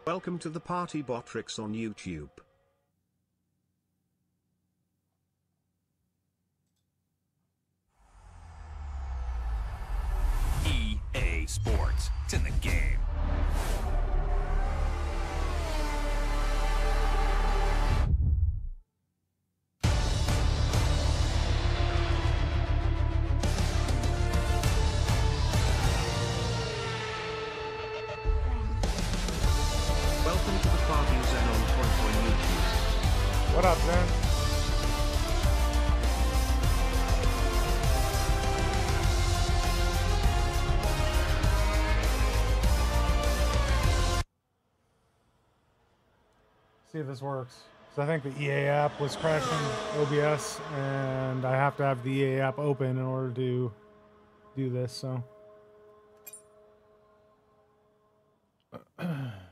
Welcome to the Party Botrix on YouTube. EA Sports. It's in the game. Welcome to the Party Zen on YouTube. What up, Zen? See if this works. So I think the EA app was crashing OBS, and I have to have the EA app open in order to do this, so. I'm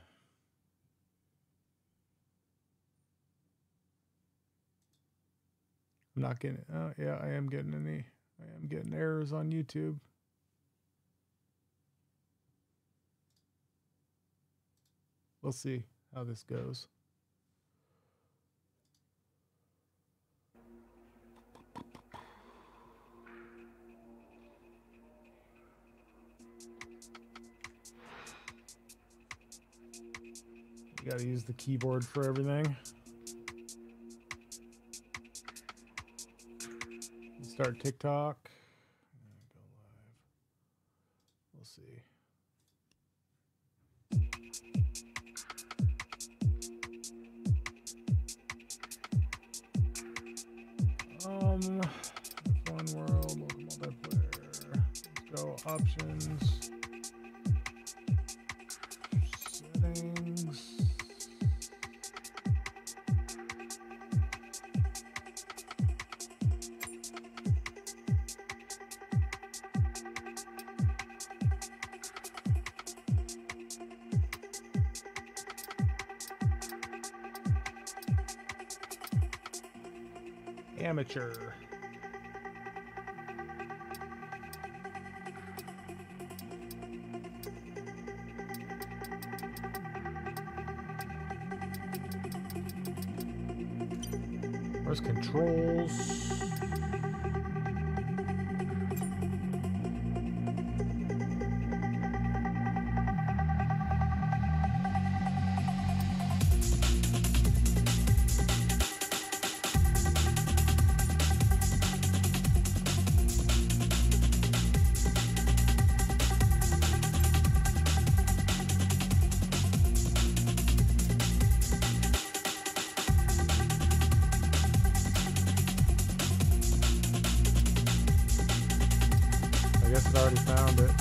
not getting, oh yeah, I am getting errors on YouTube. We'll see how this goes. You gotta use the keyboard for everything. Start TikTok. Go live. We'll see. F1 World, local multiplayer. Let's go options. Settings. Amateur. Where's controls? I guess it already found it.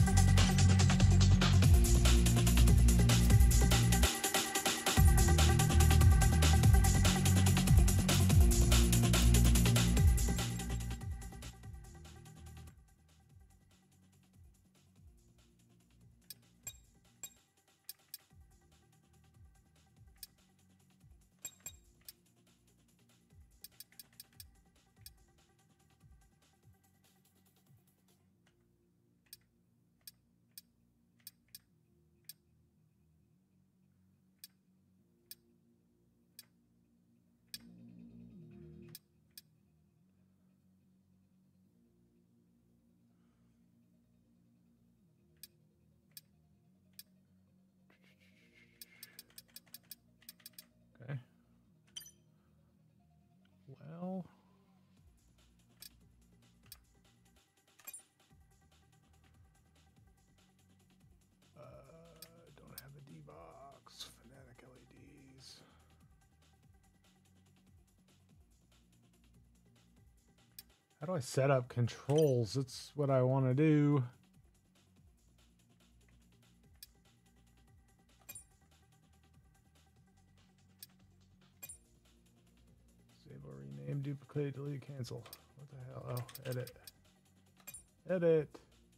Okay. Well. Don't have a D-Box. Fnatic LEDs. How do I set up controls? That's what I want to do. Disable, rename, duplicate, delete, cancel. What the hell? Oh, edit. Edit.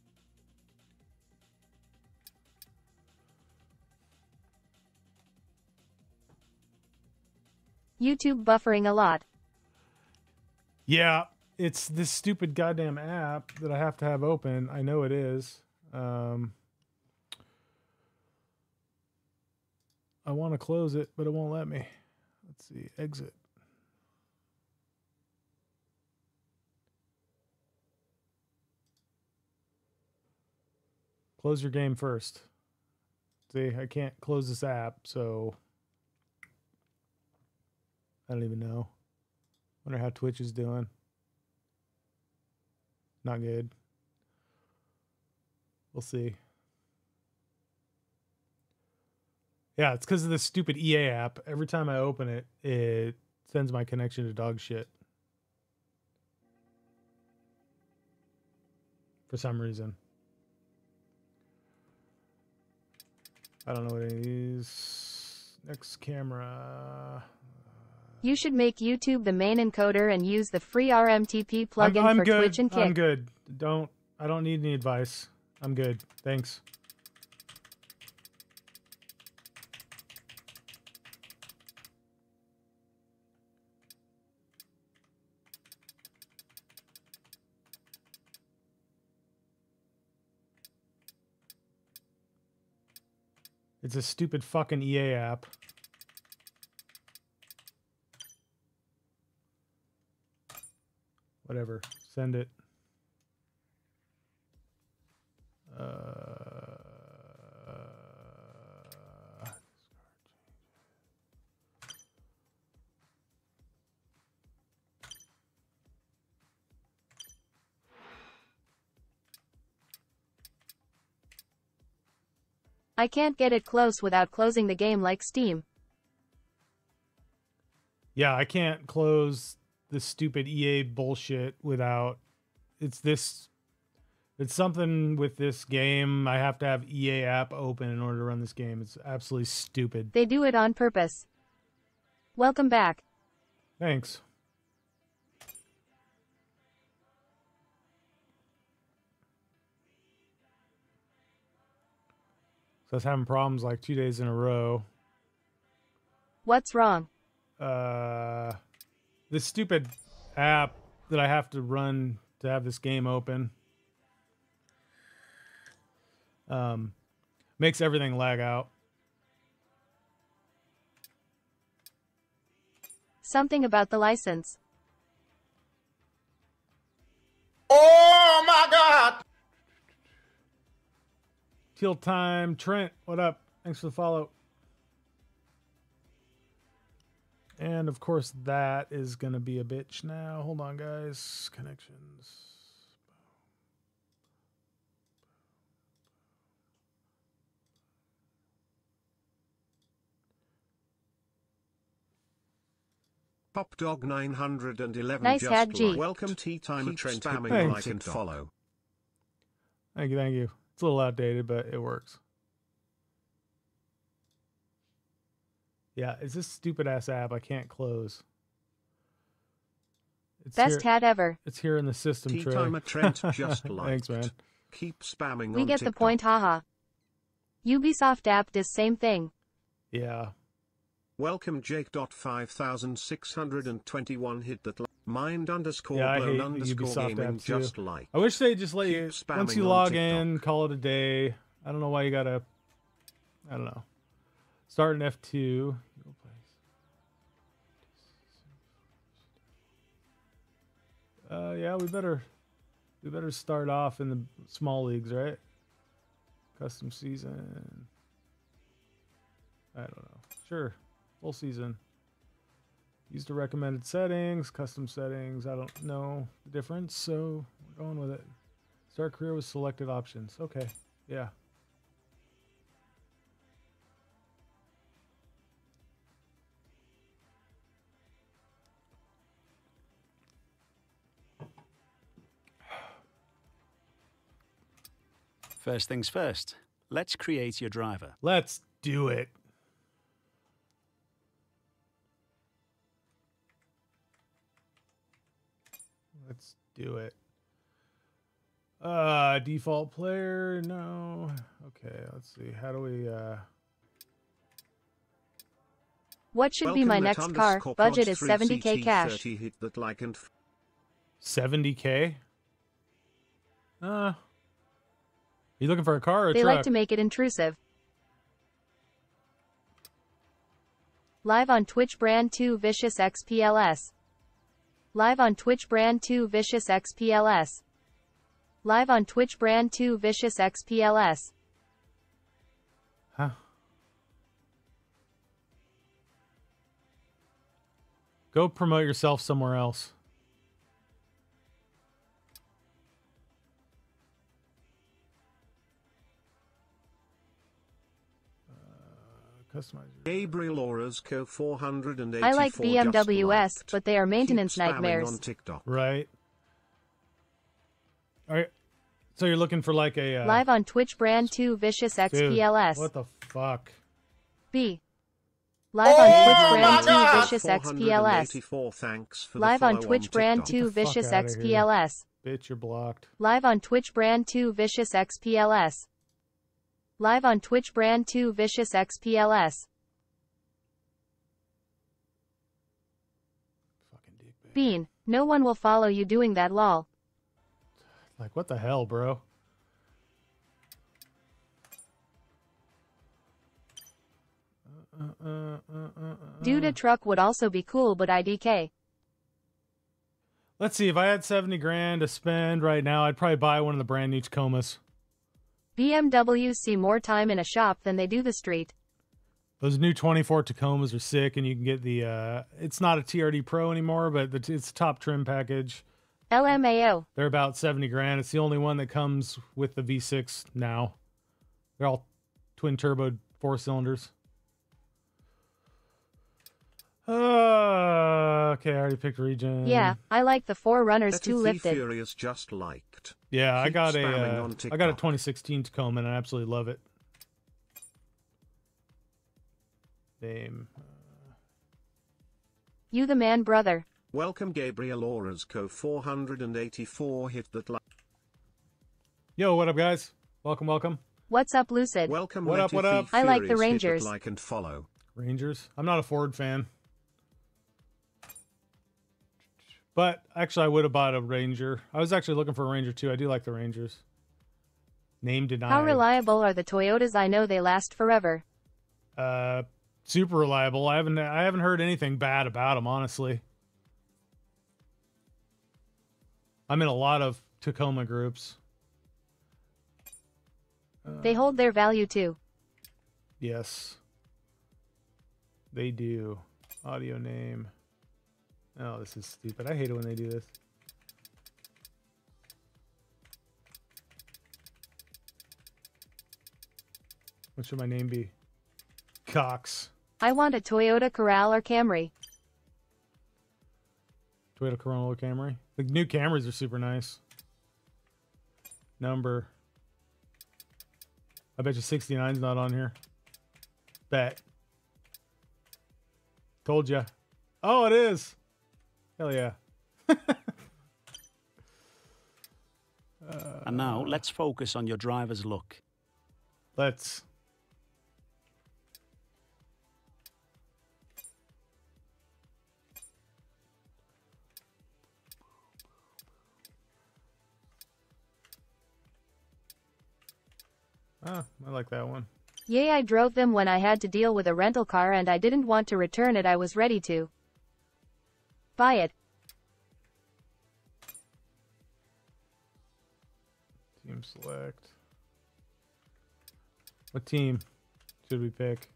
YouTube buffering a lot. Yeah, it's this stupid goddamn app that I have to have open. I know it is. I want to close it, but it won't let me. Let's see. Exit. Close your game first. See, I can't close this app, so I don't even know. Wonder how Twitch is doing. Not good. We'll see. Yeah, it's because of this stupid EA app. Every time I open it, it sends my connection to dog shit. For some reason. I don't know what it is. Next camera. You should make YouTube the main encoder and use the free RMTP plugin I'm for good. Twitch and Kick. I'm good. I don't need any advice. I'm good. Thanks. It's a stupid fucking EA app. Whatever. Send it. I can't get it close without closing the game like Steam. Yeah, I can't close this stupid EA bullshit without... It's something with this game. I have to have EA app open in order to run this game. It's absolutely stupid. They do it on purpose. Welcome back. Thanks. So I was having problems like 2 days in a row. What's wrong? This stupid app that I have to run to have this game open makes everything lag out. Something about the license. Oh my God! Teal time. Trent, what up? Thanks for the follow. And of course that is going to be a bitch now. Hold on, guys. Connections. Popdog 911 Nice just hat, G. like. Welcome Tea Time Trent spamming Thanks. like and follow. Thank you, thank you. It's a little outdated, but it works. Yeah, it's this stupid ass app I can't close. It's Best here, hat ever. It's here in the system Tea tray. Time Trent just like. Thanks, man. Keep spamming We on get the TikTok. point, haha. Ubisoft app does same thing. Yeah. Welcome Jake.5621 hit that mind underscore Yeah, I blown hate underscore Ubisoft gaming apps too. just like. I wish they just let you, Keep spamming once you on log TikTok. in, call it a day. I don't know why you gotta, I don't know. Start an F2. Yeah, we better start off in the small leagues, right? Custom season. I don't know. Sure. Full season. Use the recommended settings, custom settings. I don't know the difference, so we're going with it. Start career with selected options. Okay. Yeah. First things first, let's create your driver. Let's do it. Let's do it. Default player, no. Okay, let's see. How do we What should be Welcome my that next car? underscore Budget prod is 3 70k CT cash. 30 hit that like and 70K? You looking for a car or a They truck? like to make it intrusive. Live on Twitch Brand 2 Vicious XPLS. Live on Twitch Brand 2 Vicious XPLS. Live on Twitch Brand 2 Vicious XPLS. Huh? Go promote yourself somewhere else. Customize. Gabriel Orozco 484. I like just BMWs, liked. but they are maintenance Keep spamming nightmares. on TikTok. Right. All right. So you're looking for like a Live on Twitch Brand 2 Vicious dude, XPLS. what the fuck? B. Live on Twitch Brand 2 Vicious XPLS. 484, thanks for the Live on follow Twitch Brand TikTok. 2 Get the fuck Vicious outta here. XPLS. Bitch, you're blocked. Live on Twitch Brand 2 Vicious XPLS. Live on Twitch Brand 2 Vicious XPLS. Fucking dickbag. Bean, no one will follow you doing that lol. Like what the hell, bro? Dude, a truck would also be cool, but IDK. Let's see. If I had 70 grand to spend right now, I'd probably buy one of the brand new Tacomas. BMWs see more time in a shop than they do the street. Those new 24 Tacomas are sick, and you can get the. It's not a TRD Pro anymore, but it's a top trim package. LMAO. They're about 70 grand. It's the only one that comes with the V6 now. They're all twin turbo 4 cylinders. Okay, I already picked region. Yeah, I like the 4Runners Petty 2 lifted. Furious just liked. Yeah, I Keep got spamming on a TikTok. 2016 Tacoma, and I absolutely love it. Name. You the man, brother. Welcome Gabriel Orozco 484. Hit that like. Yo, what up, guys? Welcome, welcome. What's up, Lucid? Welcome. What up, what Letty up? I like the Furious. Hit that Rangers. like and follow. Rangers. I'm not a Ford fan. But actually, I would have bought a Ranger. I was actually looking for a Ranger too. I do like the Rangers. Name denied. How reliable are the Toyotas? I know they last forever. Super reliable. I haven't heard anything bad about them, honestly. I'm in a lot of Tacoma groups. They hold their value too. Yes. They do. Audio name. Oh, this is stupid. I hate it when they do this. What should my name be? Cox. I want a Toyota Corral or Camry. Toyota Corolla Camry. The new Camrys are super nice. Number. I bet you 69's not on here. Bet. Told ya. Oh, it is. Hell yeah. And now, let's focus on your driver's look. Let's. Ah, I like that one. Yay, I drove them when I had to deal with a rental car and I didn't want to return it. I was ready to buy it. Team select. What team should we pick?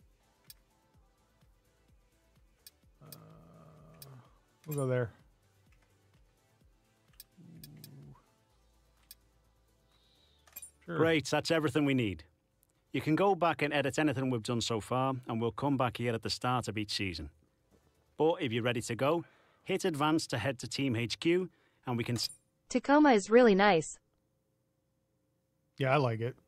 We'll go there. Sure. Great, that's everything we need. You can go back and edit anything we've done so far, and we'll come back here at the start of each season. But if you're ready to go, hit advance to head to Team HQ, and we can... Tacoma is really nice. Yeah, I like it.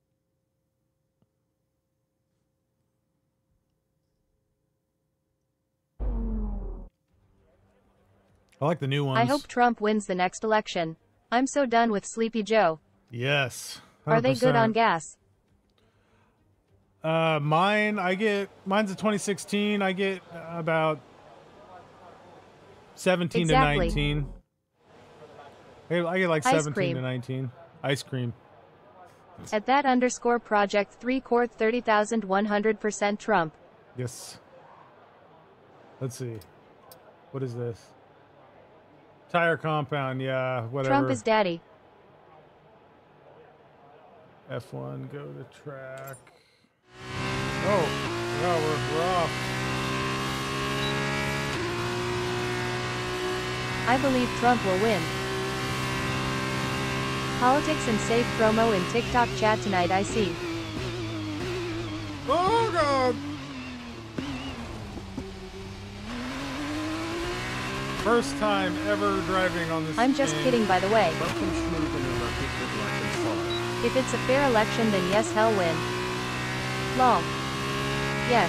I like the new ones. I hope Trump wins the next election. I'm so done with Sleepy Joe. Yes. 100%. Are they good on gas? Mine's a 2016. I get about 17 Exactly. to 19. I get like Ice 17 cream. to 19. Ice cream. At that _project 3 quart 30,100% Trump. Yes. Let's see. What is this? Tire compound, yeah, whatever. Trump is daddy. F1, go to track. Oh, yeah, we're off. I believe Trump will win. Politics and safe promo in TikTok chat tonight, I see. Oh, God. First time ever driving on this I'm just game. kidding, by the way. Welcome Schmooganooma hit that like and follow. If it's a fair election, then yes, hell win. Lol. Yes.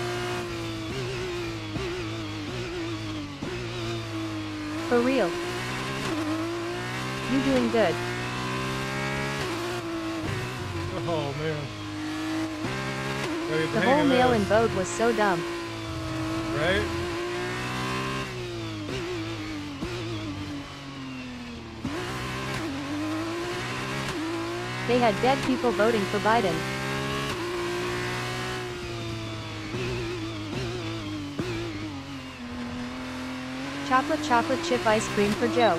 For real. You doing good. Oh, man. Gotta get The hang whole of mail-in this, vote was so dumb. Right? They had dead people voting for Biden. Chocolate chip ice cream for Joe.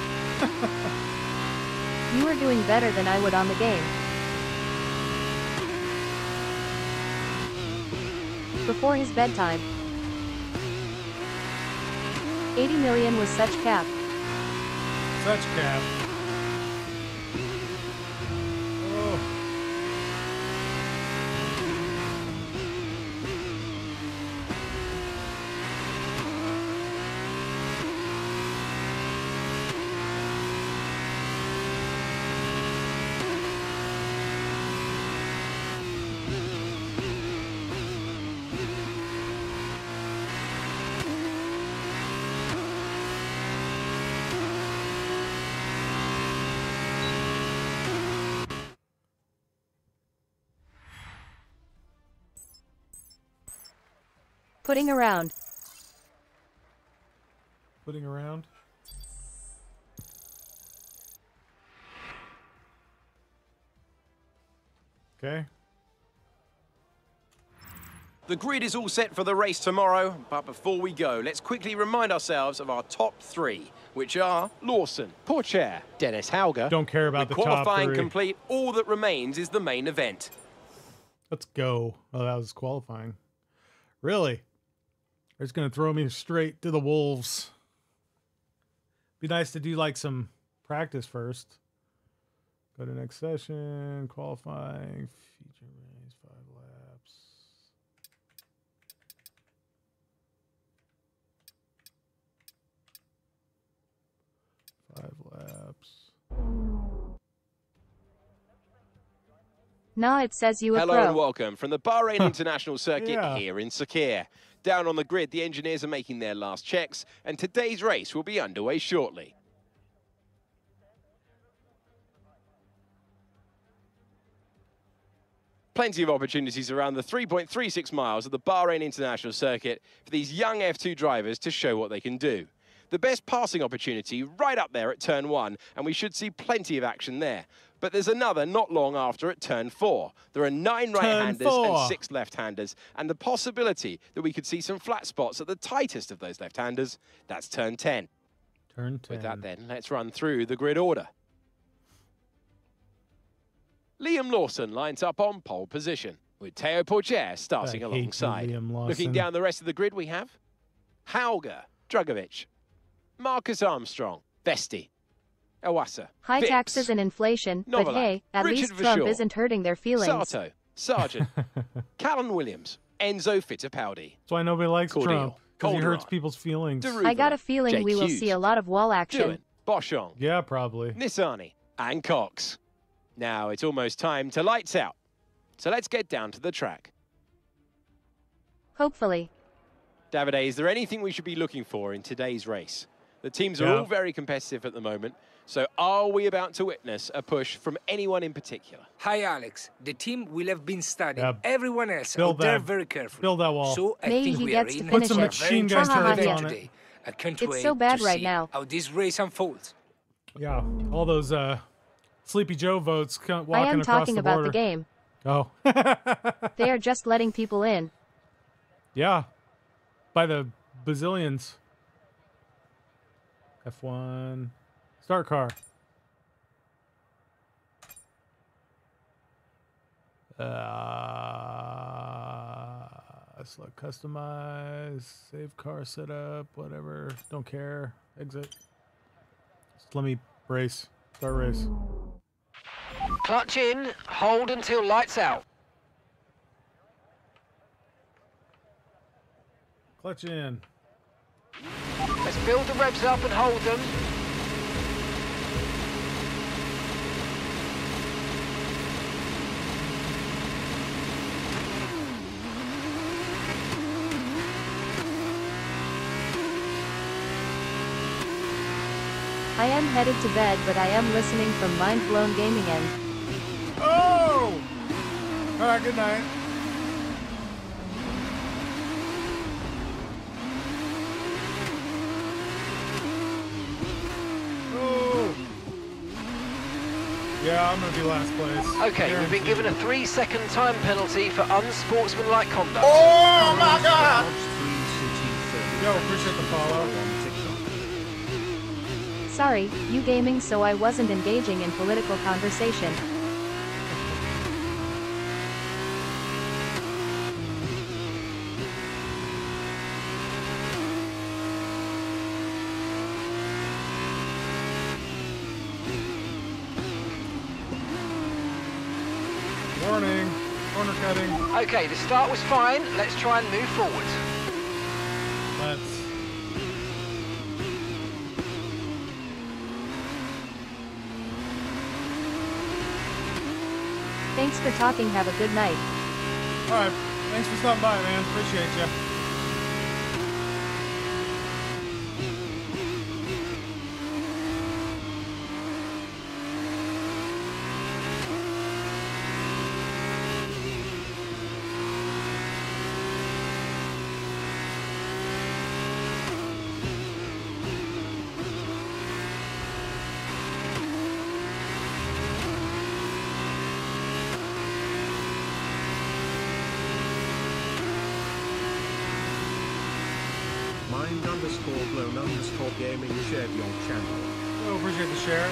You were doing better than I would on the game. Before his bedtime. 80 million was such cap. Such cap. Oh. Putting around. Putting around. Okay. The grid is all set for the race tomorrow, but before we go, let's quickly remind ourselves of our top three, which are Lawson, Pourchaire, Dennis Hauger. Don't care about With the top qualifying three. complete, all that remains is the main event. Let's go. Oh, that was qualifying. Really? They're just going to throw me straight to the wolves. Be nice to do like some practice first. Go to next session, qualifying, feature race, 5 laps. 5 laps. Nah, it says you a Hello pro. and welcome from the Bahrain International Circuit Yeah. here in Sakhir. Down on the grid, the engineers are making their last checks, and today's race will be underway shortly. Plenty of opportunities around the 3.36 miles of the Bahrain International Circuit for these young F2 drivers to show what they can do. The best passing opportunity right up there at turn 1, and we should see plenty of action there. But there's another not long after at turn 4. There are 9 right-handers and 6 left-handers, and the possibility that we could see some flat spots at the tightest of those left-handers, that's turn 10. Turn 10. With that then, let's run through the grid order. Liam Lawson lines up on pole position, with Teo Pourchaire starting I hate you, alongside. Liam Lawson. Looking down the rest of the grid, we have Hauger, Drugovic, Marcus Armstrong, Vesti, Awasa, High Vips, taxes and inflation, but Novalak, hey, at Richard least Trump Verschoor, isn't hurting their feelings. Sato, Sargent, Callan Williams, Enzo Fittipaldi, That's why nobody likes Cordial, Trump. Because he hurts Calderon, people's feelings. Deruva, I got a feeling Jake we will Hughes, see a lot of wall action. Doohan, Boschong, Yeah, probably. Nissani, and Cox. Now it's almost time to lights out. So let's get down to the track. Hopefully. Davide, is there anything we should be looking for in today's race? The teams are Yeah. all very competitive at the moment, so are we about to witness a push from anyone in particular? Hi, Alex. The team will have been studying Yeah. everyone else Build out there that- very carefully. build that wall. So I Maybe think he we gets are to in finish Put some it. machine very gun Ha, ha, ha, turrets yeah. on it. today. I can't It's wait so bad to right see now. how this race unfolds. Yeah, all those Sleepy Joe votes walking I am across talking the about border. the game. Oh. They are just letting people in. Yeah. By the bazillions. F1. Start car. Select customize, save car setup, whatever. Don't care. Exit. Just let me race. Start race. Clutch in, hold until lights out. Clutch in. Let's build the revs up and hold them. I am headed to bed, but I am listening from Mind Blown Gaming End. Oh! Alright, good night. Oh! Yeah, I'm gonna be last place. Okay, we've been given a 3-second time penalty for unsportsmanlike conduct. Oh my God! Yo, appreciate the follow. Sorry, you gaming, so I wasn't engaging in political conversation. Warning. Corner cutting. Okay, the start was fine. Let's try and move forward. Let's. Thanks for talking, have a good night. Alright, thanks for stopping by, man. Appreciate you. Mind_blown_gaming shared your channel. Oh, appreciate the share.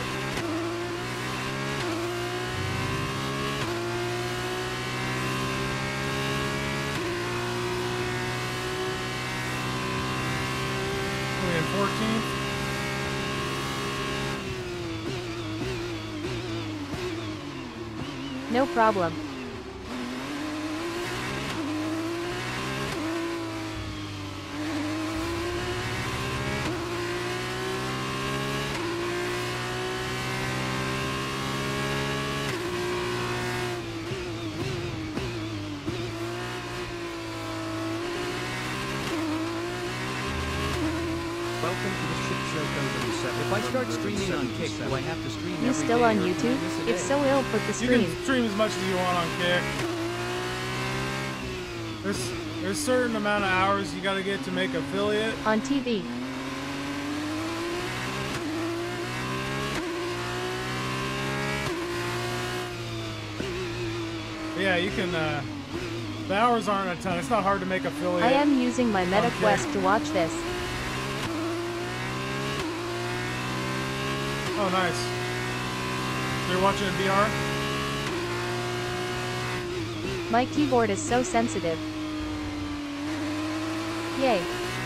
Are we in 14th? No problem. If I start streaming on Kick, do I have to stream You every still day on or can I YouTube? miss a If day? so, ill put the You stream. can stream as much as you want on Kick. There's a certain amount of hours you gotta get to make affiliate. On TV. But yeah, you can, the hours aren't a ton. It's not hard to make affiliate. I am using my on MetaQuest Kick. to watch this. Oh, nice. You're watching in VR? My keyboard is so sensitive. Yay.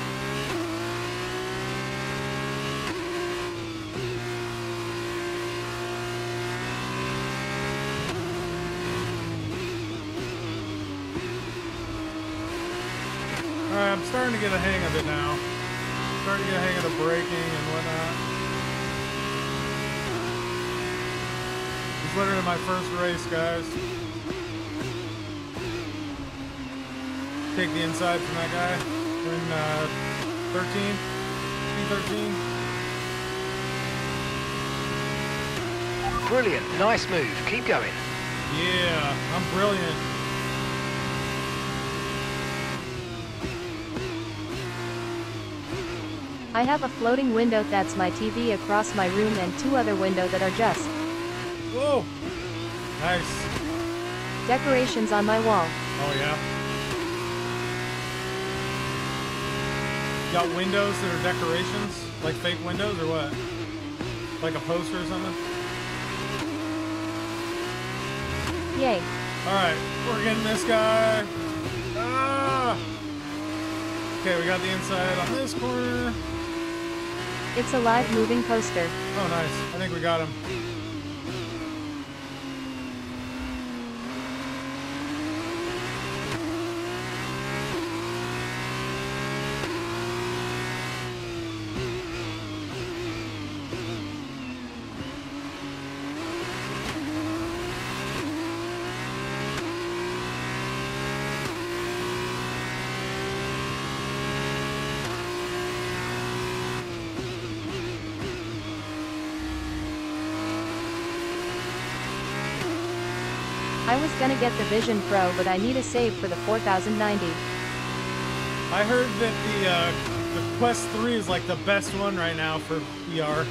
Alright, I'm starting to get a hang of it now. Starting to get a hang of the braking and whatnot. It's literally my first race, guys. Take the inside from that guy. We're in 13. P13. Brilliant, nice move. Keep going. Yeah, I'm brilliant. I have a floating window that's my TV across my room and two other windows that are just Whoa! Nice. decorations on my wall. Oh, yeah. got windows that are decorations? Like fake windows or what? Like a poster or something? Yay. Alright, we're getting this guy. Ah! Okay, we got the inside on this corner. It's a live moving poster. Oh, nice. I think we got him. I was gonna get the Vision Pro, but I need a save for the 4090. I heard that the Quest 3 is like the best one right now for VR.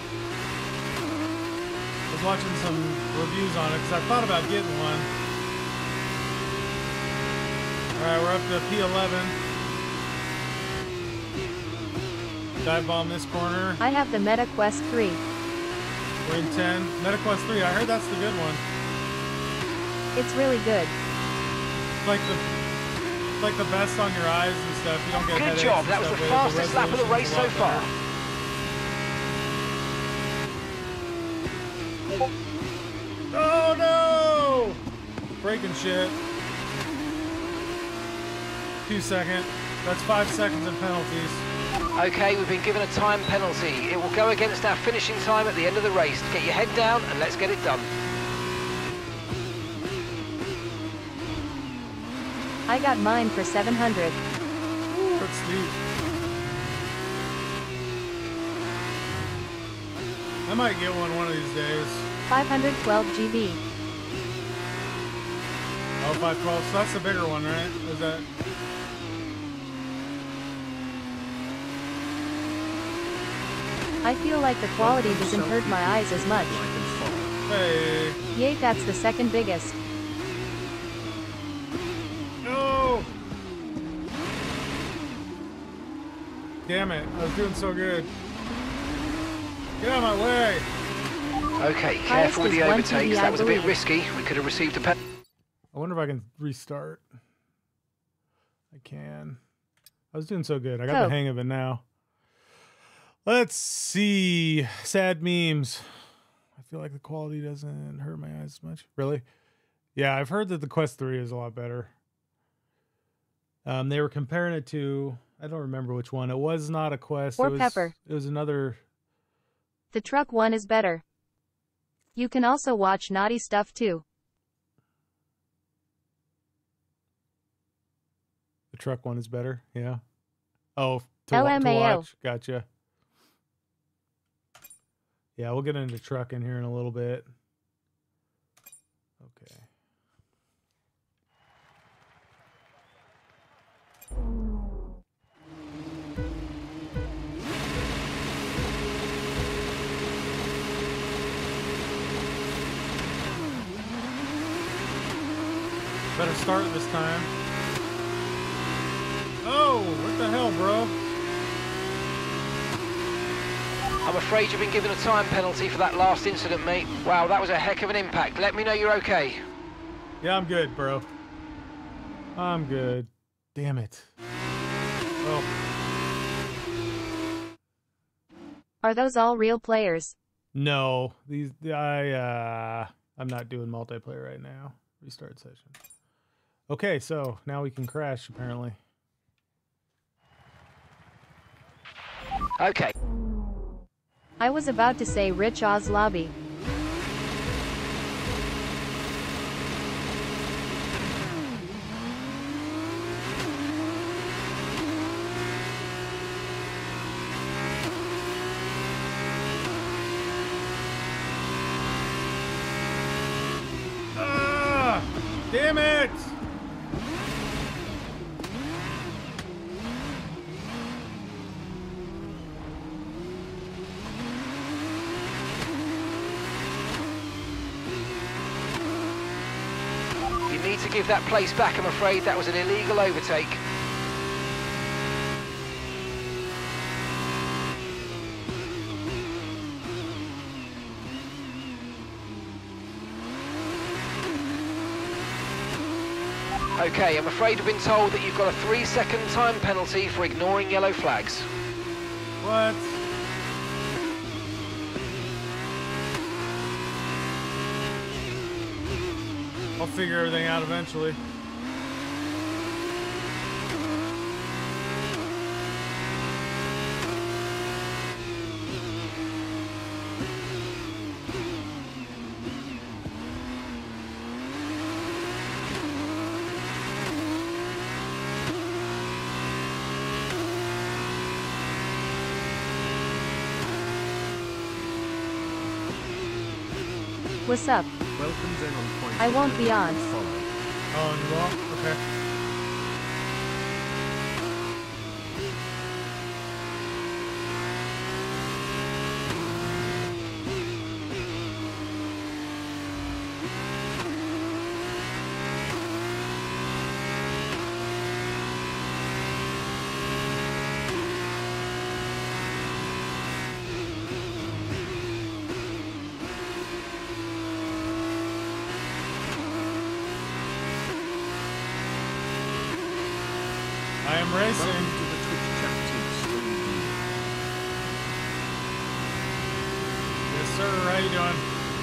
I was watching some reviews on it because I thought about getting one. Alright, we're up to P11. Dive bomb this corner. I have the Meta Quest 3. We're in 10. Meta Quest 3, I heard that's the good one. It's really good. Like the best on your eyes and stuff. You don't get Good headaches job. and That was stuff the with it. fastest lap of the race so resolution's a lot far. better. Oh no! Breaking shit. 2 seconds. That's 5 seconds in penalties. Okay, we've been given a time penalty. It will go against our finishing time at the end of the race. Get your head down and let's get it done. I got mine for 700. Ooh, that's steep. I might get one of these days. 512 GB. Oh, 512. So that's the bigger one, right? Is that? I feel like the quality doesn't hurt my eyes as much. Hey. Yay, that's the second biggest. No! Damn it. I was doing so good. Get out of my way. Okay, careful with the Highest is 1 overtakes. TB, That was a bit I believe. risky. We could have received a penalty. I wonder if I can restart. I can. I was doing so good. I got the Cool. hang of it now. Let's see. Sad memes. I feel like the quality doesn't hurt my eyes as much. Really? Yeah, I've heard that the Quest 3 is a lot better. They were comparing it to, I don't remember which one. It was not a Quest. Or it was, Pepper. It was another. The truck one is better. You can also watch naughty stuff too. The truck one is better. Yeah. Oh, to LMAO. watch. Gotcha. Yeah, we'll get into trucking here in a little bit. Okay. Better start this time. Oh, what the hell, bro? I'm afraid you've been given a time penalty for that last incident, mate. Wow, that was a heck of an impact. Let me know you're okay. Yeah, I'm good, bro. I'm good. Damn it. Oh. Are those all real players? No, I'm not doing multiplayer right now. Restart session. Okay, so now we can crash apparently. Okay. I was about to say Rich Oz Lobby. Ah! Damn it! You need to give that place back, I'm afraid. That was an illegal overtake. Okay, I'm afraid we've been told that you've got a 3-second time penalty for ignoring yellow flags. What? I'll figure everything out eventually. What's up? Welcome Zen on point. I won't be on. Follow. Oh, and you won't? Okay. I am racing. Welcome to the Twitch chat team stream. Yes, sir. How you doing?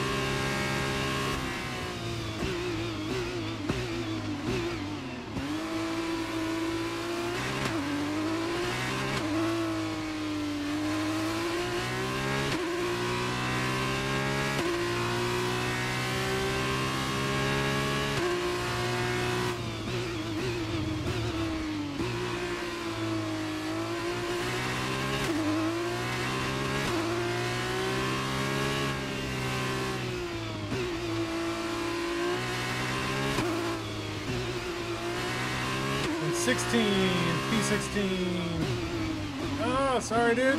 And 16, P16. Oh, sorry, dude.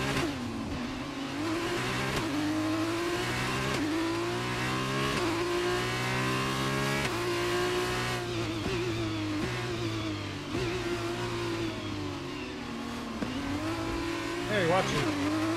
Hey, watch it.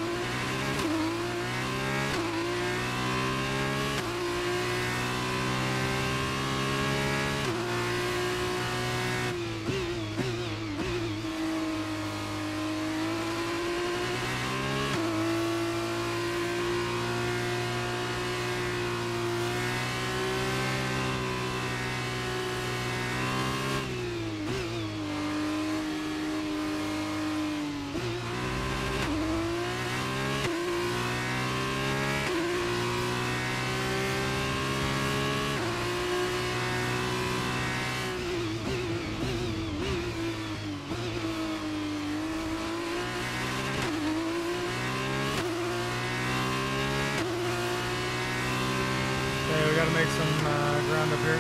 Okay, we gotta make some ground up here.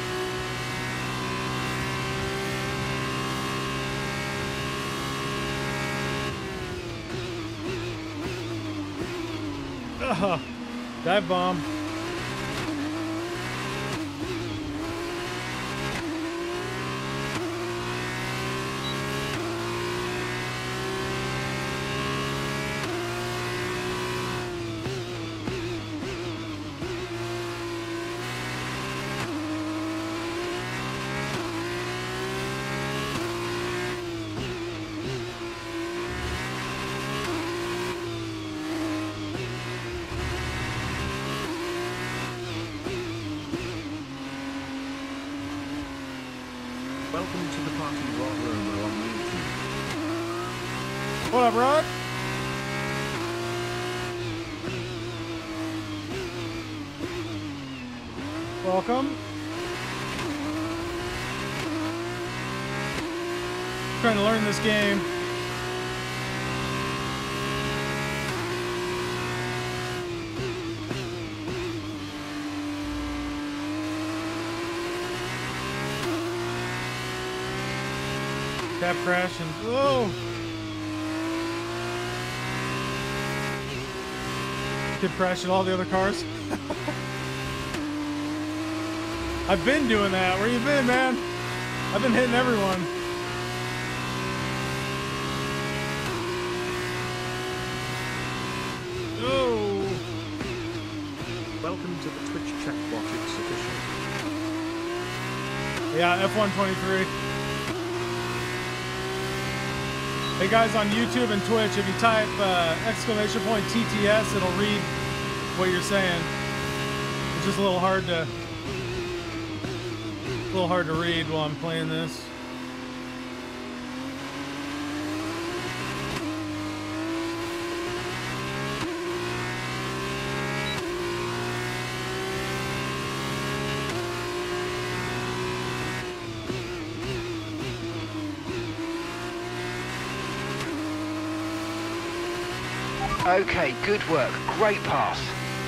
Dive bomb. Welcome to the party, Rod Romer on YouTube. What up, Rod? Welcome. Trying to learn this game. Tap crash and whoa! Kid crashing all the other cars. I've been doing that. Where you been, man? I've been hitting everyone. Oh! Welcome to the Twitch chat bot. It's official. Yeah, F123. Hey guys on YouTube and Twitch, if you type exclamation point TTS, it'll read what you're saying. It's just a little hard to read while I'm playing this. Okay, good work. Great pass.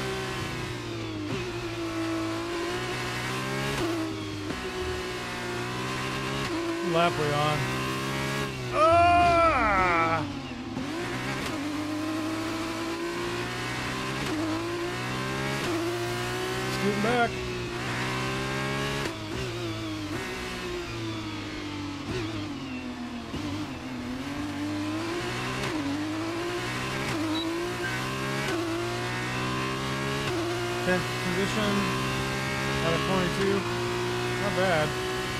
Lap we on. Ah! Scooting back. Position out of 22. Not bad.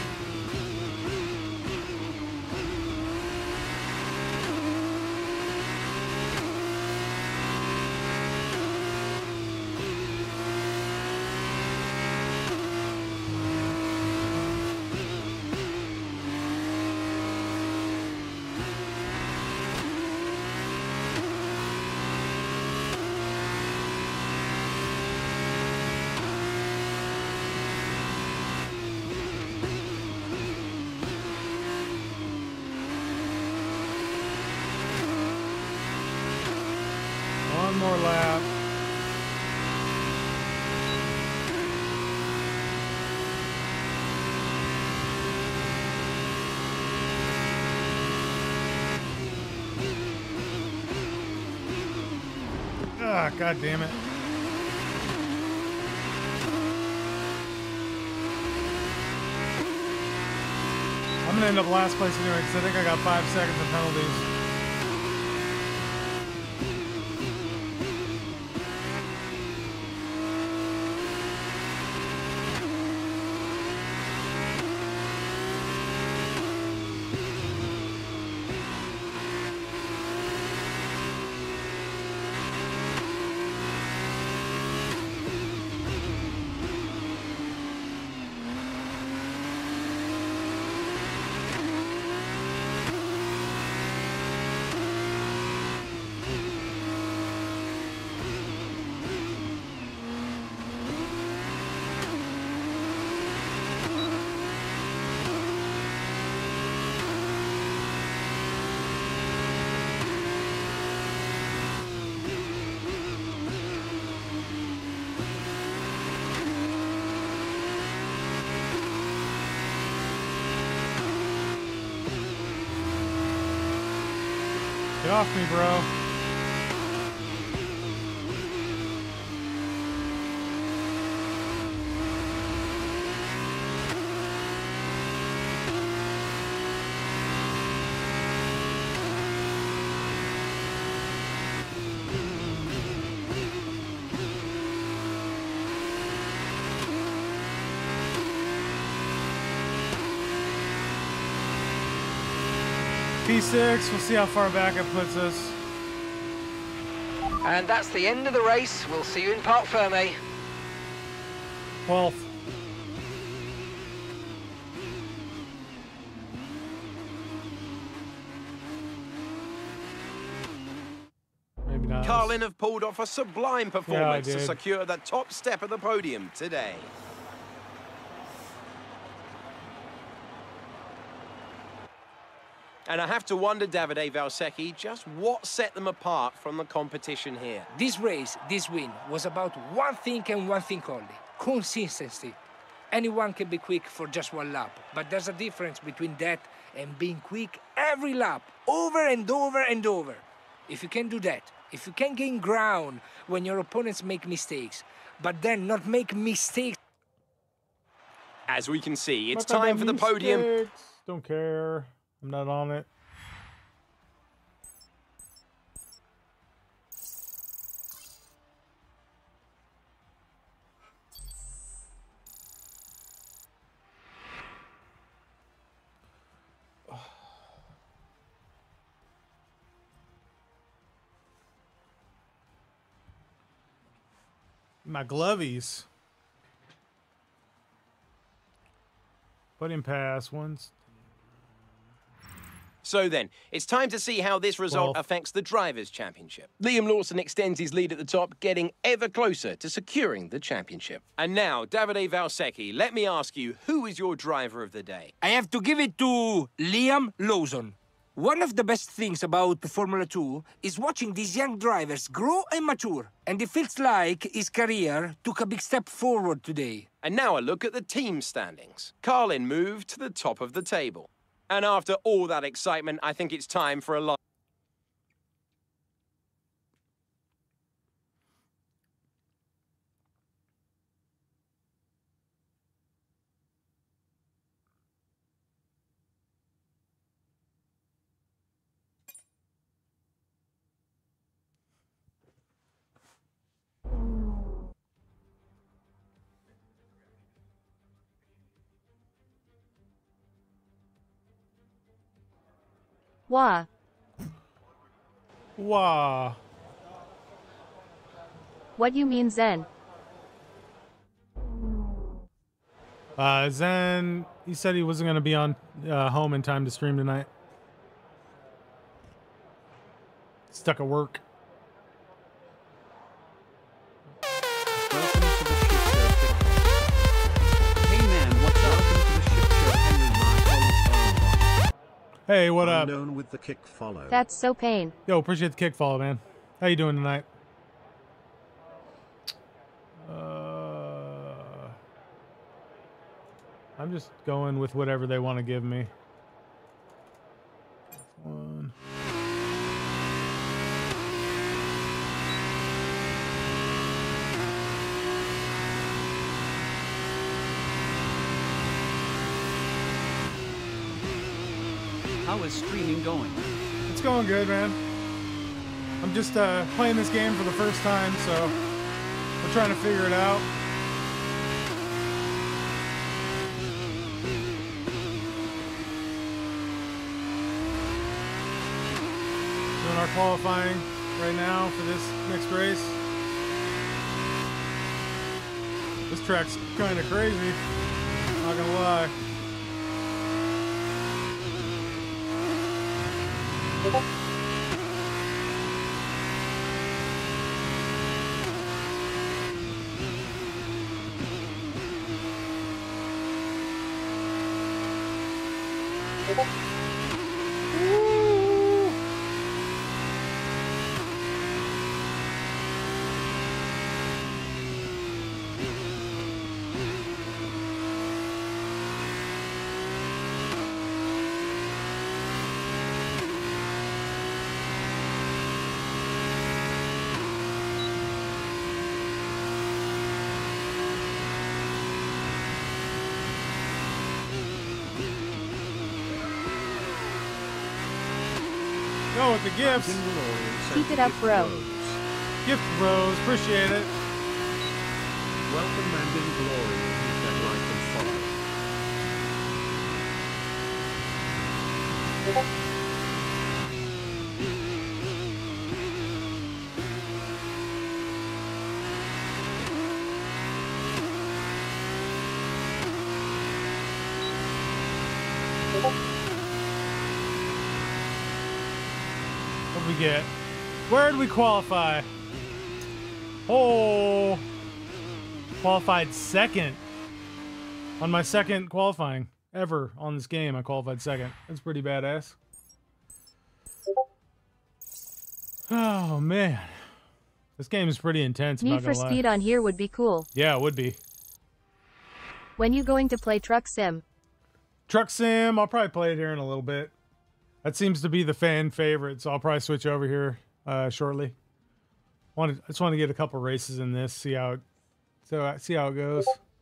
One more lap. Ah, God damn it. I'm gonna end up last place anyway because I think I got 5 seconds of penalties. Get off me, bro. P6, we'll see how far back it puts us. And that's the end of the race. We'll see you in Parc Ferme. 12th. Maybe not. Carlin have pulled off a sublime performance to did. secure the top step of the podium today. And I have to wonder, Davide Valsecchi, just what set them apart from the competition here. This race, this win, was about one thing and one thing only: consistency. Anyone can be quick for just one lap, but there's a difference between that and being quick every lap, over and over and over. If you can do that, if you can gain ground when your opponents make mistakes, but then not make mistakes. As we can see, it's time for the podium. Don't care. I'm not on it. My glovies. Put in pass once. So then, it's time to see how this result affects the Drivers' Championship. Liam Lawson extends his lead at the top, getting ever closer to securing the championship. And now, Davide Valsecchi, let me ask you, who is your driver of the day? I have to give it to Liam Lawson. One of the best things about Formula 2 is watching these young drivers grow and mature. And it feels like his career took a big step forward today. And now a look at the team standings. Carlin moved to the top of the table. And after all that excitement, I think it's time for a live. Wah. Wah. What you mean, Zen? Zen, he said he wasn't going to be on home in time to stream tonight. Stuck at work. Welcome to the ship show. Hey man, what's up? Welcome to the ship show, Henry Michael. Hey, what up? Unknown with the kick follow. That's so pain. Yo, appreciate the kick follow, man. How you doing tonight? I'm just going with whatever they want to give me. One. How is streaming going? It's going good, man. I'm just playing this game for the first time, so we're trying to figure it out. Doing our qualifying right now for this next race. This track's kind of crazy, not gonna lie. Go with the gifts. Keep it up, bro. Gift bros, appreciate it. Welcome and in glory. Hit that like and follow. What we get? Where did we qualify? Oh, qualified second. On my second qualifying ever on this game, I qualified second. That's pretty badass. Oh man, this game is pretty intense. I'm Need not for gonna lie. Speed on here would be cool. Yeah, it would be. When you going to play Truck Sim? Truck Sim, I'll probably play it here in a little bit. That seems to be the fan favorite, so I'll probably switch over here shortly. I just want to get a couple races in this, see how it goes.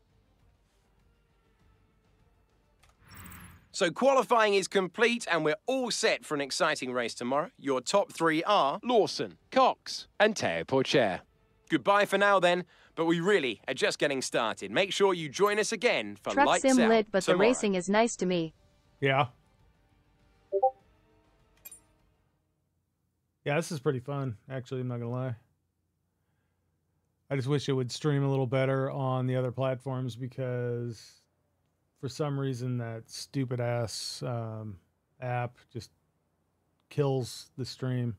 So qualifying is complete and we're all set for an exciting race tomorrow. Your top three are Lawson, Cox and Teo Porcher. Goodbye for now then, but we really are just getting started. Make sure you join us again for Truck Lights Sim Out lit, but tomorrow. the racing is nice to me. Yeah. Yeah, this is pretty fun, actually, I'm not gonna lie. I just wish it would stream a little better on the other platforms because for some reason that stupid ass app just kills the stream.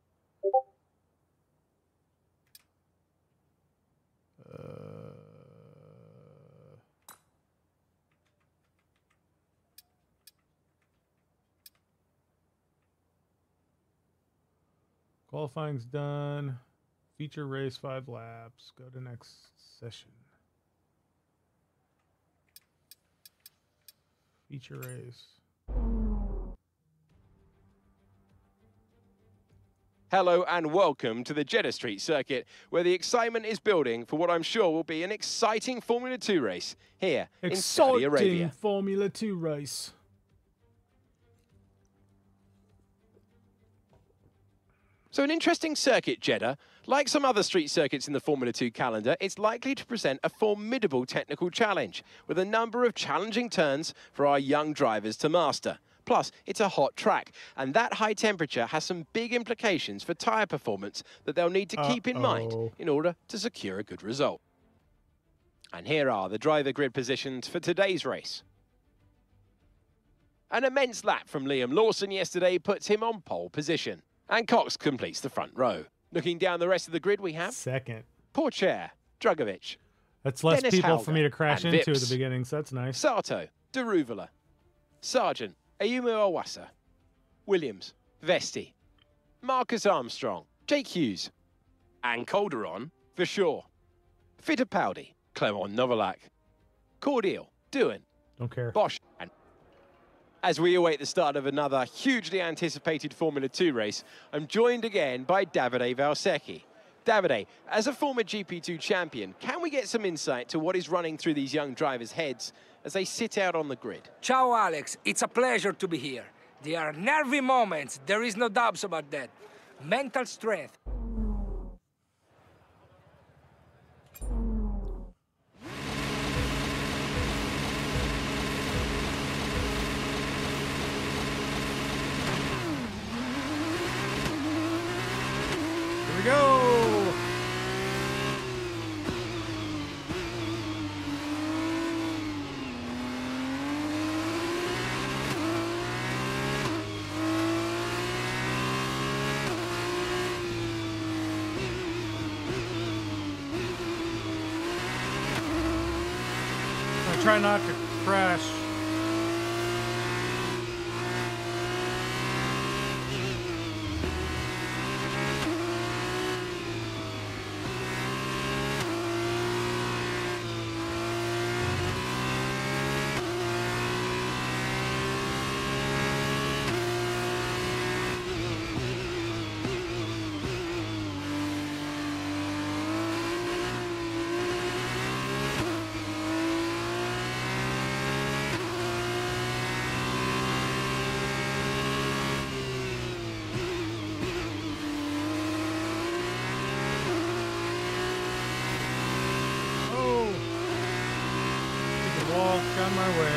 Qualifying's done. Feature race 5 laps. Go to next session. Feature race. Hello and welcome to the Jeddah Street Circuit, where the excitement is building for what I'm sure will be an exciting Formula 2 race here in Saudi Arabia. Formula 2 race. So an interesting circuit, Jeddah. Like some other street circuits in the Formula 2 calendar, it's likely to present a formidable technical challenge, with a number of challenging turns for our young drivers to master. Plus, it's a hot track, and that high temperature has some big implications for tyre performance that they'll need to keep in mind in order to secure a good result. And here are the driver grid positions for today's race. An immense lap from Liam Lawson yesterday puts him on pole position, and Cox completes the front row. Looking down the rest of the grid, we have second. Pourchaire, Drugovic. That's less Dennis people Hauger for me to crash and into at Vips. the beginning, so that's nice. Sato, Deruvala, Sargent, Ayumu Awasa, Williams, Vesti, Marcus Armstrong, Jake Hughes, and Calderon for sure. Fittipaldi, Clement Novalak, Cordial, Doohan, Don't care. Bosch, and as we await the start of another hugely anticipated Formula 2 race, I'm joined again by Davide Valsecchi. Davide, as a former GP2 champion, can we get some insight to what is running through these young drivers' heads as they sit out on the grid? Ciao, Alex. It's a pleasure to be here. There are nervy moments. There is no doubts about that. Mental strength. Here we go. I try not to crash. On my way.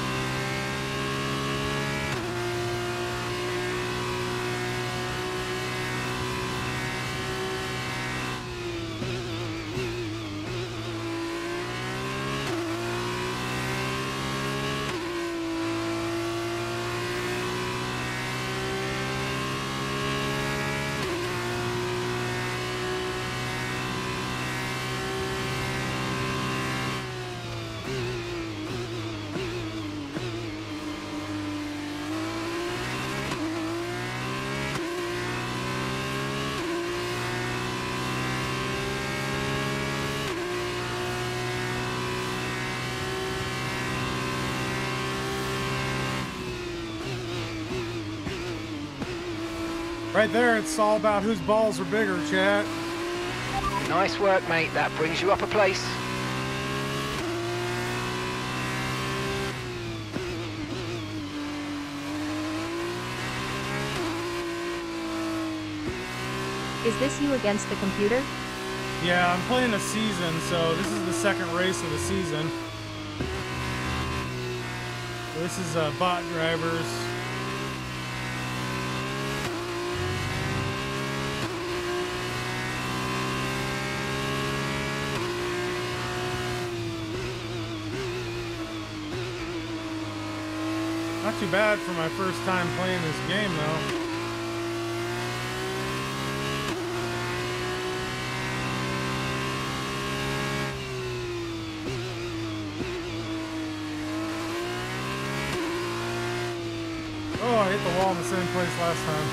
Right there, it's all about whose balls are bigger, chat. Nice work, mate. That brings you up a place. Is this you against the computer? Yeah, I'm playing a season, so this is the second race of the season. This is bot drivers. Not too bad for my first time playing this game, though. Oh, I hit the wall in the same place last time.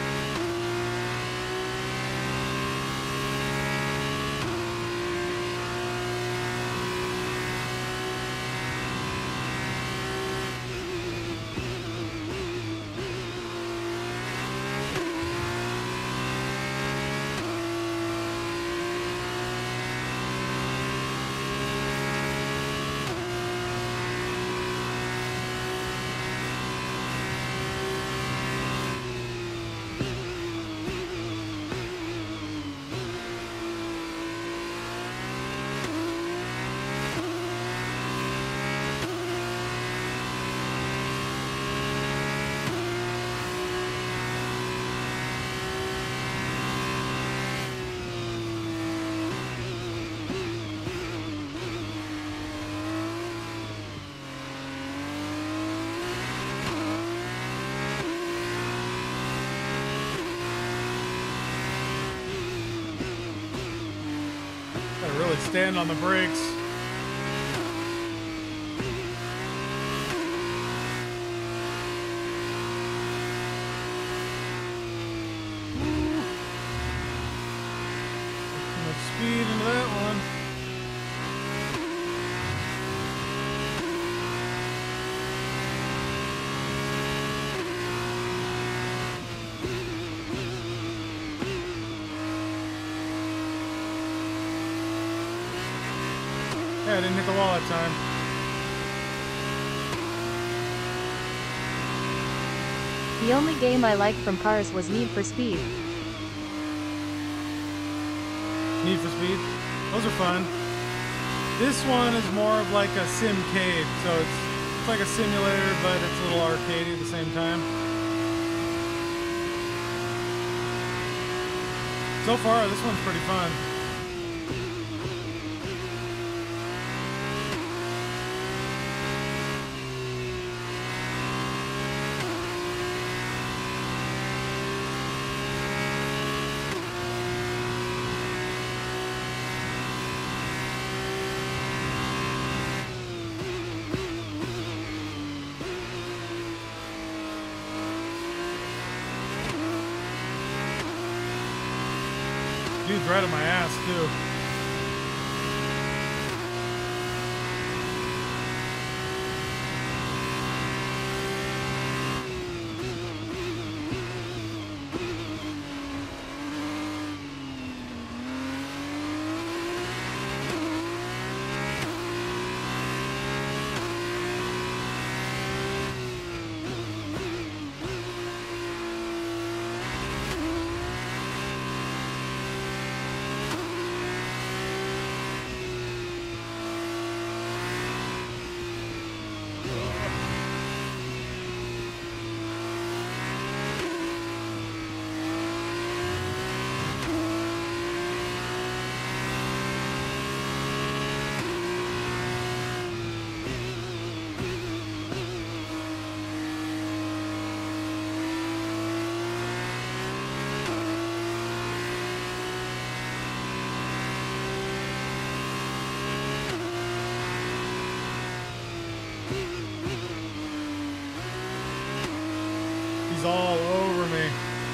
Really stand on the brakes. Too much speed into that one. Yeah, I didn't hit the wall that time. The only game I liked from Cars was Need for Speed. Need for Speed? Those are fun. This one is more of like a simcade, so it's like a simulator, but it's a little arcadey at the same time. So far, this one's pretty fun. Dude's right on my ass, too. He's all over me.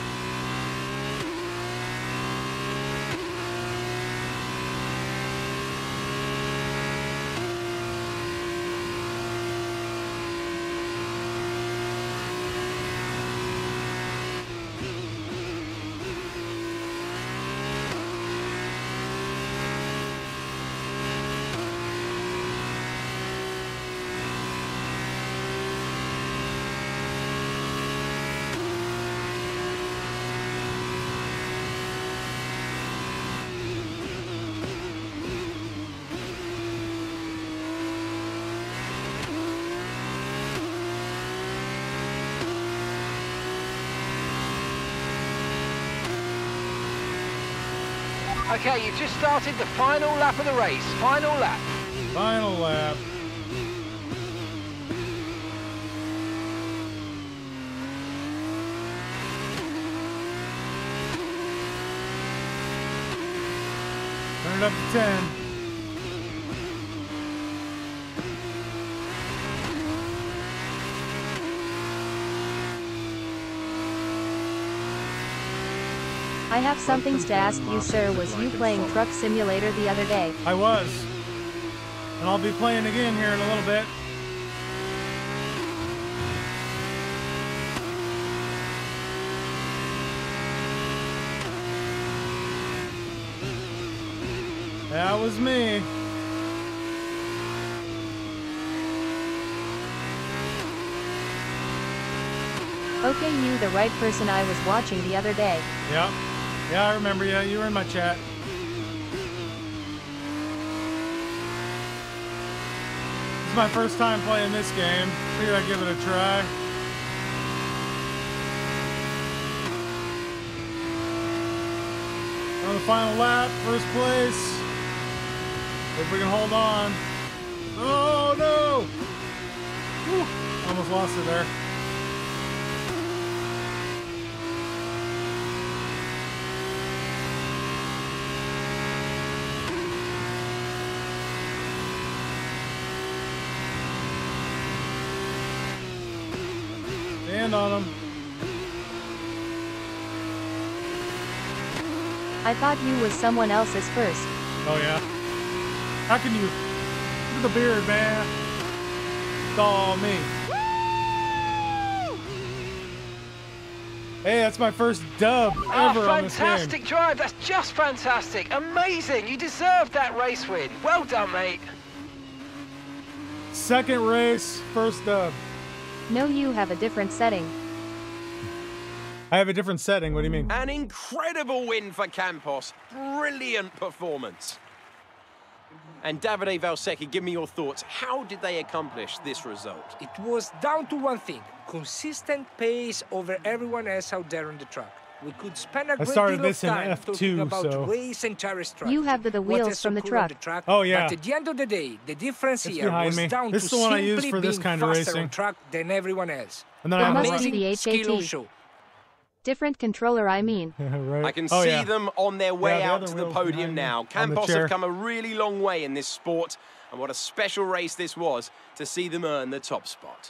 Okay, you've just started the final lap of the race. Final lap. Final lap. Run it up to 10. I have some things to ask you, sir. Was you playing Truck Simulator the other day? I was. And I'll be playing again here in a little bit. That was me. Okay, you the right person I was watching the other day. Yep. Yeah, I remember you. You were in my chat. This is my first time playing this game. Figured I'd give it a try. On the final lap, first place. Hope we can hold on. Oh no! Whew. Almost lost it there. Stand on them. I thought you was someone else's first. Oh yeah. How can you? Look at the beard, man. It's all me. Hey, that's my first dub ever on this game. Fantastic drive. That's just fantastic. Amazing. You deserved that race win. Well done, mate. Second race, first dub. No, you have a different setting. I have a different setting. What do you mean? An incredible win for Campos. Brilliant performance. And Davide Valsecchi, give me your thoughts. How did they accomplish this result? It was down to one thing: consistent pace over everyone else out there on the track. We could spend a great started deal of this in time F2, talking about so- race and tire strategy. You have the what wheels has from the occurred on truck. Oh, yeah. But at the end of the day, the difference It's here behind was me. down This to is the one I use simply for this being kind of faster racing. on track than everyone else. And then It I have must a be the Skill HAT. show. Different controller, I mean. right. I can Oh, see yeah. them on their way Yeah, the out other to the wheels podium behind me now. on the Campos chair. have come a really long way in this sport, and what a special race this was to see them earn the top spot.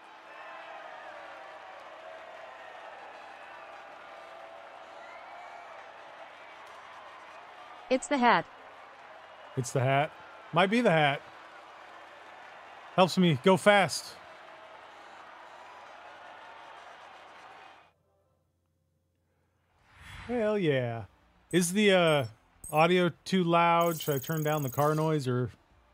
It's the hat. It's the hat. Might be the hat. Helps me go fast. Hell yeah. Is the audio too loud? Should I turn down the car noise or...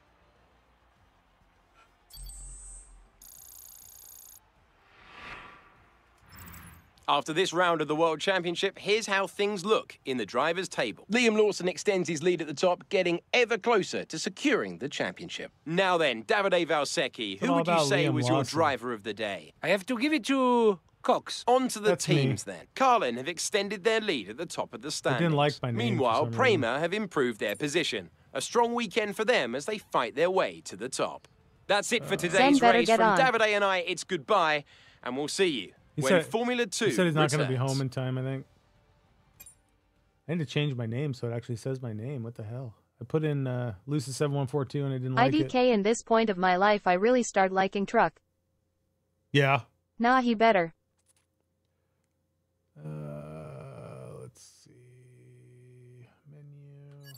After this round of the World Championship, here's how things look in the drivers' table. Liam Lawson extends his lead at the top, getting ever closer to securing the championship. Now then, Davide Valsecchi, who all would you about say Liam was your Lawson. driver of the day? I have to give it to Cox. On to the That's me. teams then. Carlin have extended their lead at the top of the standings. didn't like my name for Meanwhile, some reason. Prema have improved their position. A strong weekend for them as they fight their way to the top. That's it for today's better race. get From on. Davide and I, it's goodbye, and we'll see you He when said- Formula 2 He said he's not going to be returns. home in time, I think. I need to change my name so it actually says my name. What the hell? I put in Lucy7142 and I didn't like it. IDK in this point of my life I really start liking truck. Yeah. Nah, he better. Let's see. Menu.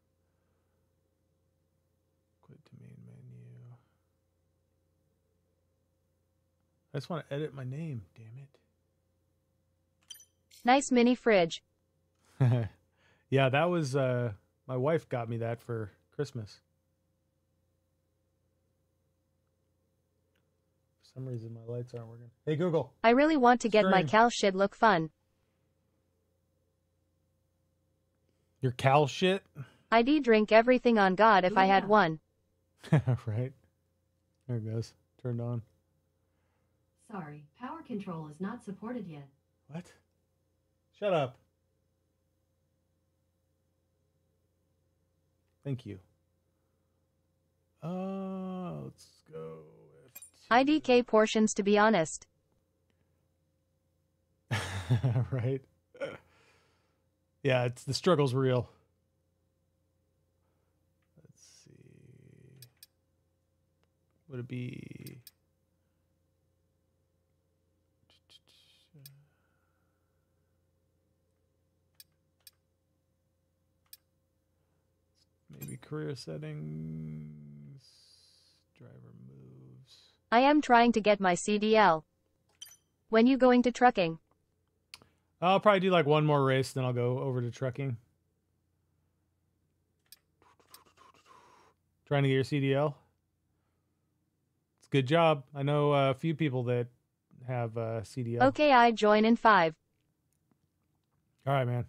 Quit to main menu. I just want to edit my name, damn Nice mini fridge. it. Yeah, that was my wife got me that for Christmas. For some reason my lights aren't working. Hey Google. I really want to get my Strange. Cal shit look fun. Your Cal shit? I'd drink everything on God if I had one. Right. There it goes. Turned on. Sorry, power control is not supported yet. What? Shut up. Thank you. Let's go with... IDK portions to be honest. right. Yeah, it's the struggle's real. Would it be? Maybe career settings, driver moves. I am trying to get my CDL. When you going to trucking? I'll probably do like one more race, then I'll go over to trucking. Trying to get your CDL. It's a good job. I know a few people that have CDL. Okay, I join in 5. All right, man.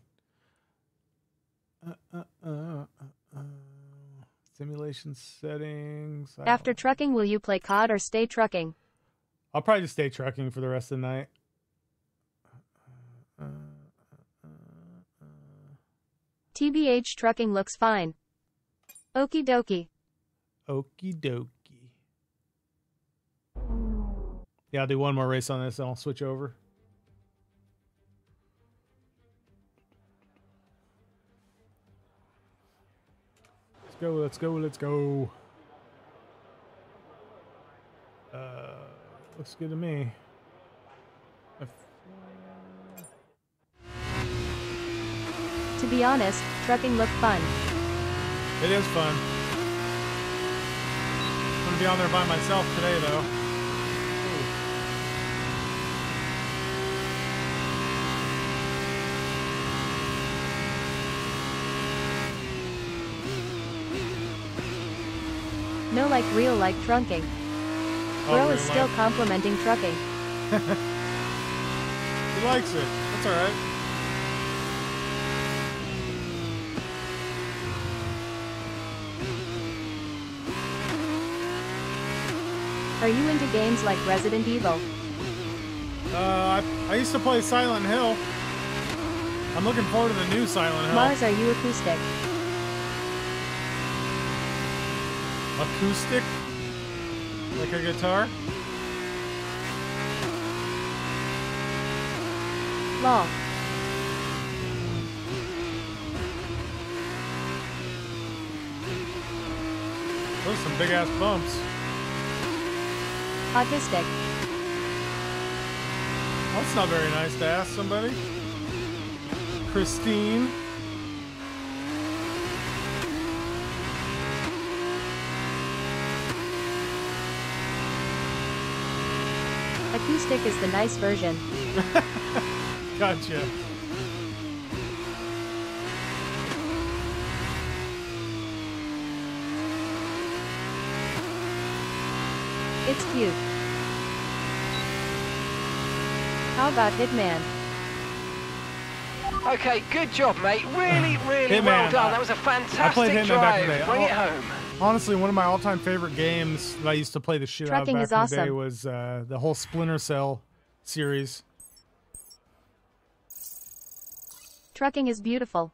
Simulation settings. After trucking, will you play COD or stay trucking? I'll probably just stay trucking for the rest of the night. TBH, trucking looks fine. Okie dokie. Okie dokie. Yeah, I'll do one more race on this and I'll switch over. Let's go, let's go, let's go. Looks good to me. To be honest, trucking looked fun. It is fun. I'm gonna be on there by myself today, though. No, like real like trunking. Bro is still complimenting trucking. He likes it. That's alright. Are you into games like Resident Evil? I used to play Silent Hill. I'm looking forward to the new Silent Hill. Mars, are you acoustic? Acoustic? Like a guitar? Lol. Those are some big ass bumps. Autistic. That's not very nice to ask somebody. Christine. Acoustic is the nice version. Gotcha. It's cute. How about Hitman? Okay, good job, mate. Really, really Hitman, well done. That was a I played fantastic Hitman back in the drive. day. Bring it home. Honestly, one of my all-time favorite games that I used to play the shit Trucking out is of back in the day awesome. was the whole Splinter Cell series. Trucking is beautiful.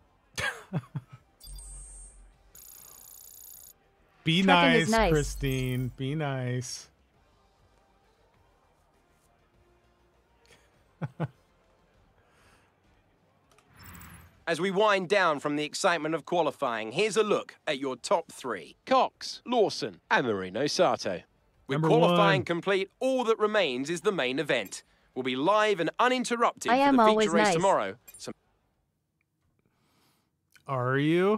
Be Trucking nice, is nice. Christine. Be nice. As we wind down from the excitement of qualifying, here's a look at your top 3. Cox, Lawson, and Marino Sato. With Number qualifying 1. complete, all that remains is the main event. We'll be live and uninterrupted I for am the always feature race nice. tomorrow. So Are you?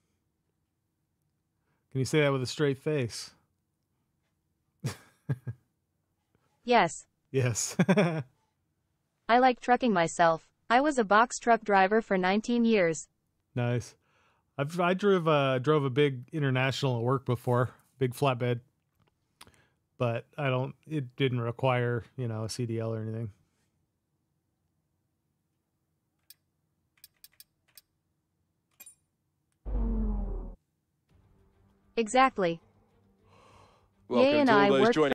Can you say that with a straight face? Yes. Yes. I like trucking myself. I was a box truck driver for 19 years. Nice. I drove a big international at work before, big flatbed. But it didn't require, a CDL or anything. Exactly. welcome Ye and to all I those work joining